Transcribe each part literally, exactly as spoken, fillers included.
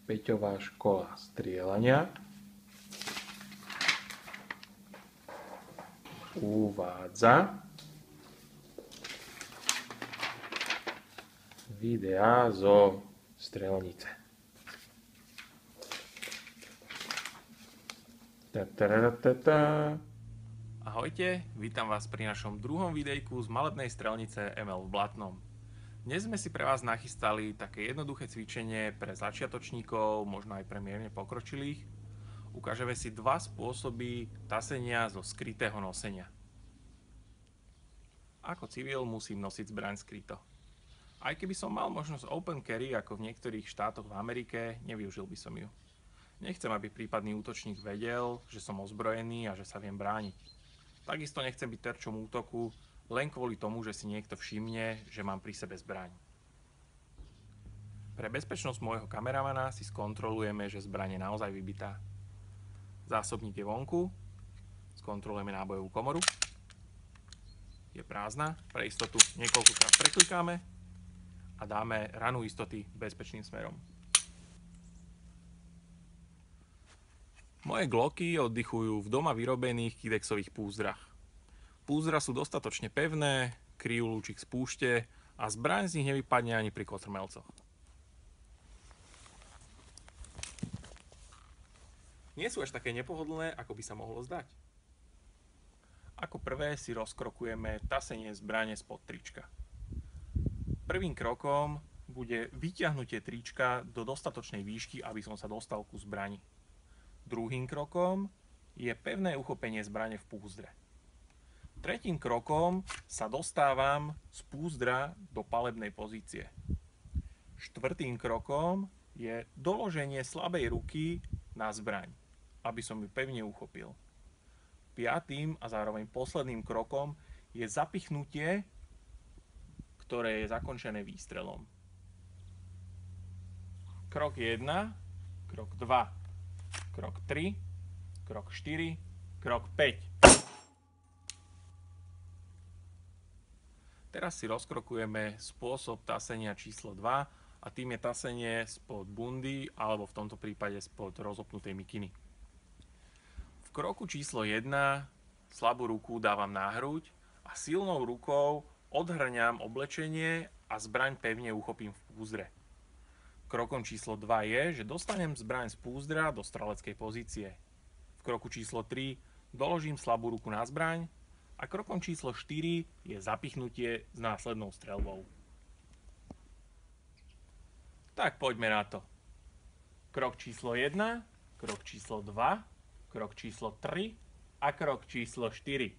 Peťová škola strieľania uvádza videá zo strelnice. Ahojte, vítam vás pri našom druhom videjku z malebnej strelnice em el v Blatnom. Dnes sme si pre vás nachystali také jednoduché cvičenie pre začiatočníkov, možno aj pre mierne pokročilých. Ukážeme si dva spôsoby tasenia zo skrytého nosenia. Ako civil musím nosiť zbraň skryto. Aj keby som mal možnosť open carry ako v niektorých štátoch v Amerike, nevyužil by som ju. Nechcem, aby prípadný útočník vedel, že som ozbrojený a že sa viem brániť. Takisto nechcem byť terčom útoku, len kvôli tomu, že si niekto všimne, že mám pri sebe zbraň. Pre bezpečnosť môjho kameramana si skontrolujeme, že zbraň je naozaj vybitá. Zásobník je vonku, skontrolujeme nábojovú komoru. Je prázdna, pre istotu niekoľkokrát preklikáme a dáme ranu istoty bezpečným smerom. Moje Glocky oddychujú v doma vyrobených kidexových púzdrach. Púzdra sú dostatočne pevné, kryjú lúčik z púšte a zbraň z nich nevypadne ani pri kotrmelcoch. Nie sú až také nepohodlné, ako by sa mohlo zdať. Ako prvé si rozkrokujeme tasenie zbrane spod trička. Prvým krokom bude vyťahnutie trička do dostatočnej výšky, aby som sa dostal ku zbrani. Druhým krokom je pevné uchopenie zbrane v púzdre. Tretím krokom sa dostávam z púzdra do palebnej pozície. Štvrtým krokom je doloženie slabej ruky na zbraň, aby som ju pevne uchopil. Piatým a zároveň posledným krokom je zapichnutie, ktoré je zakončené výstrelom. Krok jeden, krok dva, krok tri, krok štyri, krok päť. Teraz si rozkrokujeme spôsob tasenia číslo dva a tým je tasenie spod bundy alebo v tomto prípade spod rozopnutej mikiny. V kroku číslo jeden slabú ruku dávam na hruď a silnou rukou odhrňam oblečenie a zbraň pevne uchopím v púzdre. Krokom číslo dva je, že dostanem zbraň z púzdra do streleckej pozície. V kroku číslo tri doložím slabú ruku na zbraň a krokom číslo štyri je zapichnutie s následnou streľbou. Tak poďme na to. Krok číslo jeden, krok číslo dva, krok číslo tri a krok číslo štyri.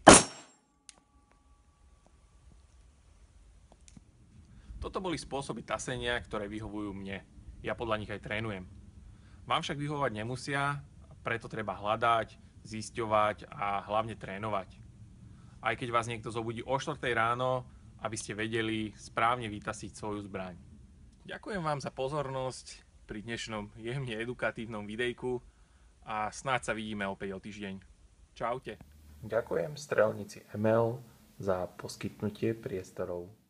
Toto boli spôsoby tasenia, ktoré vyhovujú mne. Ja podľa nich aj trénujem. Vám však vyhovovať nemusia, preto treba hľadať, zisťovať a hlavne trénovať. Aj keď vás niekto zobudí o štvrtej ráno, aby ste vedeli správne vytasiť svoju zbraň. Ďakujem vám za pozornosť pri dnešnom jemne edukatívnom videjku a snáď sa vidíme opäť o týždeň. Čaute. Ďakujem strelnici em el za poskytnutie priestorov.